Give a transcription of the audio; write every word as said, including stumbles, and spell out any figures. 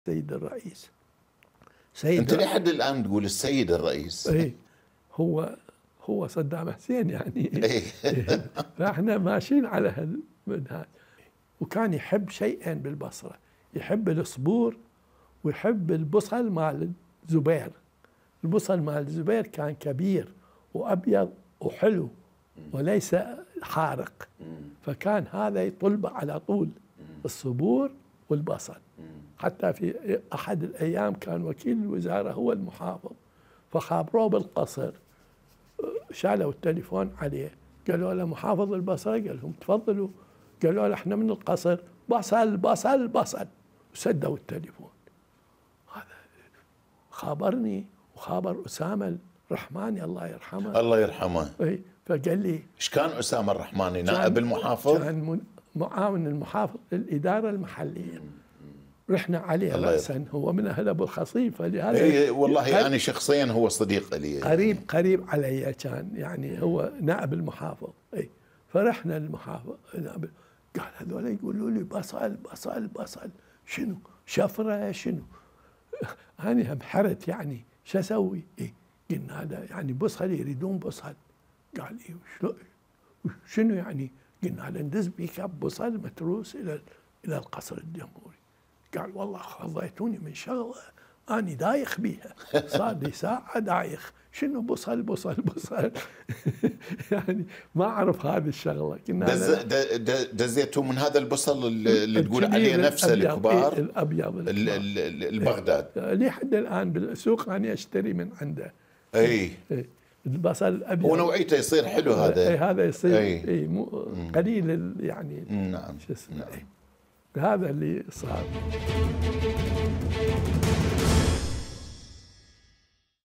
السيد الرئيس. سيد انت لحد الان تقول السيد الرئيس؟ ايه هو هو صدام حسين يعني. ايه فاحنا ماشيين على هالمنهاج. وكان يحب شيئين بالبصره، يحب الصبور ويحب البصل مال الزبير. البصل مال الزبير كان كبير وابيض وحلو وليس حارق، فكان هذا يطلبه على طول، الصبور والبصل. حتى في احد الايام كان وكيل الوزاره هو المحافظ، فخابروه بالقصر، شالوا التليفون عليه، قالوا له محافظ البصره، قال لهم تفضلوا، قالوا له احنا من القصر، بصل بصل بصل، وسدوا التليفون. هذا خابرني وخابر اسامه الرحماني الله يرحمه. الله يرحمه. اي فقال لي ايش كان اسامه الرحماني؟ نائب المحافظ؟ كان معاون المحافظ الاداره المحليه. رحنا عليه راسا، هو من اهل ابو الخصيب، فلهذا اي والله انا شخصيا هو صديق لي، قريب قريب علي كان، يعني هو نائب المحافظ. اي فرحنا المحافظ، قال هذول يقولوا لي بصل بصل بصل، شنو شفره شنو؟ انا هم حرت يعني شو اسوي؟ إيه؟ قلنا هذا يعني بصل يريدون بصل. قال ايه شلون شنو يعني؟ قلنا هذا ندز بيكاب بصل متروس الى الى القصر الجمهوري. قال والله خضيتوني من شغله اني دايخ بيها، صار لي ساعه دايخ، شنو بصل بصل بصل. يعني ما اعرف هذه الشغله. كنا دز دزيتوا من هذا البصل اللي تقول عليه نفسه الكبار، الابيض البغداد، لحد الان بالسوق اني اشتري من عنده. اي البصل الابيض ونوعيته يصير حلو هذا. اي هذا يصير اي, أي مو قليل يعني. نعم شو اسمه. نعم. هذا اللي صار.